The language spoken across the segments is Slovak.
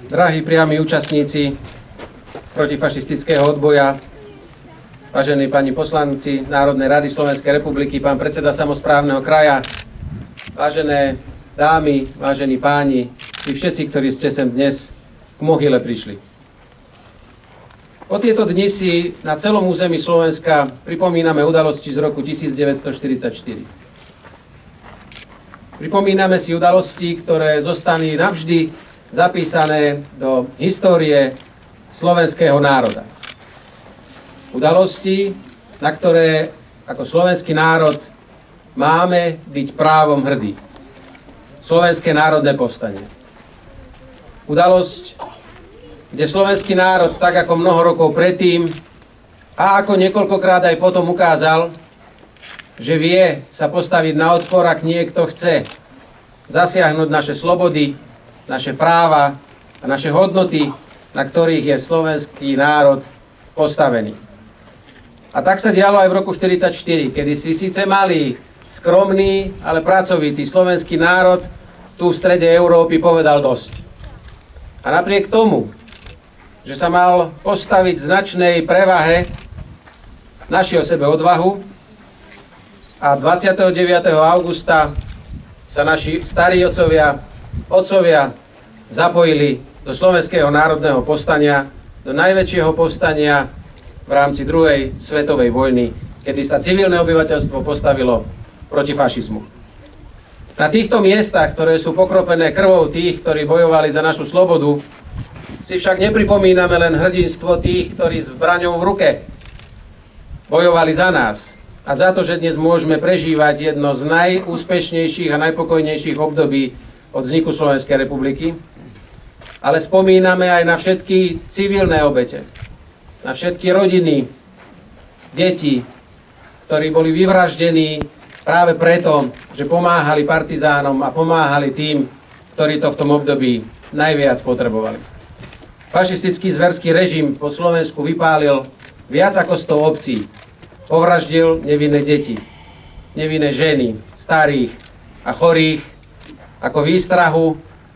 Drahí priami účastníci protifašistického odboja, vážení pani poslanci Národnej rady Slovenskej republiky, pán predseda samosprávneho kraja, vážené dámy, vážení páni, vy všetci, ktorí ste sem dnes k mohyle prišli. Po tieto dni si na celom území Slovenska pripomíname udalosti z roku 1944. Pripomíname si udalosti, ktoré zostali navždy zapísané do histórie slovenského národa. Udalosti, na ktoré ako slovenský národ máme byť právom hrdí. Slovenské národné povstanie. Udalosť, kde slovenský národ, tak ako mnoho rokov predtým a ako niekoľkokrát aj potom ukázal, že vie sa postaviť na odpor, ak niekto chce zasiahnuť naše slobody, naše práva a naše hodnoty, na ktorých je slovenský národ postavený. A tak sa dialo aj v roku 1944, kedy si síce malý, skromný, ale pracovitý slovenský národ tu v strede Európy povedal dosť. A napriek tomu, že sa mal postaviť značnej prevahe, našiel sebe odvahu a 29. augusta sa naši starí otcovia zapojili do Slovenského národného povstania, do najväčšieho povstania v rámci druhej svetovej vojny, kedy sa civilné obyvateľstvo postavilo proti fašizmu. Na týchto miestach, ktoré sú pokropené krvou tých, ktorí bojovali za našu slobodu, si však nepripomíname len hrdinstvo tých, ktorí s zbraňou v ruke bojovali za nás a za to, že dnes môžeme prežívať jedno z najúspešnejších a najpokojnejších období od vzniku Slovenskej republiky, ale spomíname aj na všetky civilné obete, na všetky rodiny, deti, ktorí boli vyvraždení práve preto, že pomáhali partizánom a pomáhali tým, ktorí to v tom období najviac potrebovali. Fašistický zverský režim po Slovensku vypálil viac ako 100 obcí, povraždil nevinné deti, nevinné ženy, starých a chorých ako výstrahu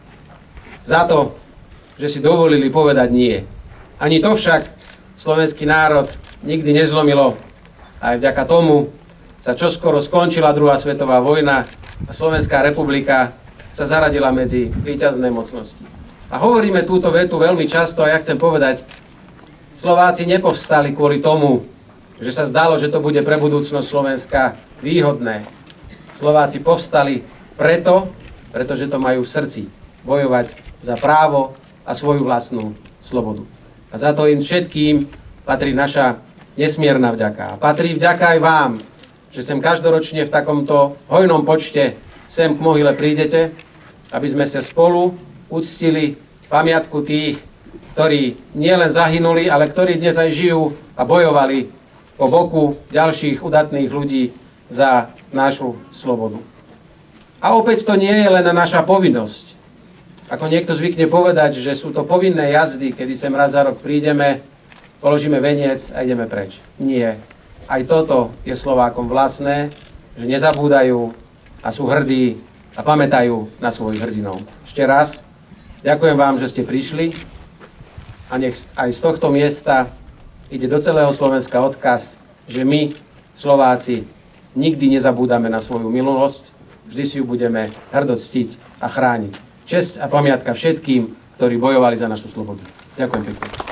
za to, že si dovolili povedať nie. Ani to však slovenský národ nikdy nezlomilo. Aj vďaka tomu sa čoskoro skončila druhá svetová vojna a Slovenská republika sa zaradila medzi víťazné mocnosti. A hovoríme túto vetu veľmi často a ja chcem povedať, Slováci nepovstali kvôli tomu, že sa zdalo, že to bude pre budúcnosť Slovenska výhodné. Slováci povstali pretože to majú v srdci bojovať za právo a svoju vlastnú slobodu. A za to im všetkým patrí naša nesmierna vďaka. A patrí vďaka aj vám, že sem každoročne v takomto hojnom počte sem k mohyle prídete, aby sme sa spolu uctili pamiatku tých, ktorí nielen zahynuli, ale ktorí dnes aj žijú a bojovali po boku ďalších udatných ľudí za našu slobodu. A opäť to nie je len naša povinnosť. Ako niekto zvykne povedať, že sú to povinné jazdy, kedy sem raz za rok prídeme, položíme veniec a ideme preč. Nie. Aj toto je Slovákom vlastné, že nezabúdajú a sú hrdí a pamätajú na svojich hrdinov. Ešte raz ďakujem vám, že ste prišli a nech aj z tohto miesta ide do celého Slovenska odkaz, že my, Slováci, nikdy nezabúdame na svoju minulosť, vždy si ju budeme hrdo ctiť a chrániť. Česť a pamiatka všetkým, ktorí bojovali za našu slobodu. Ďakujem pekne.